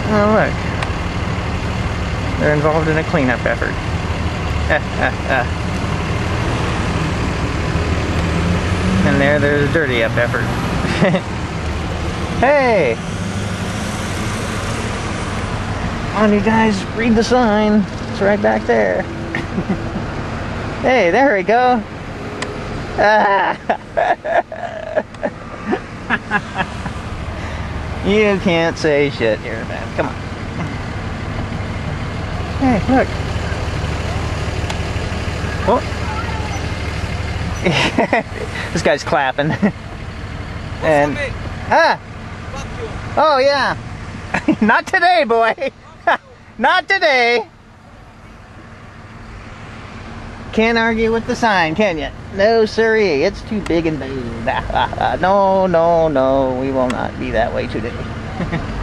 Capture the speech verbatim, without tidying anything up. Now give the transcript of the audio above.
Oh, look. They're involved in a cleanup effort. And there, there's a dirty up effort. Hey! Come on, you guys, read the sign. It's right back there. Hey, there we go. Ah. You can't say shit here, man. Come on. Hey, look. Oh. This guy's clapping. And ah. Oh yeah. Not today, boy. Not today. Can't argue with the sign, can you? No, sirree. It's too big and bold. No, no, no. We will not be that way today.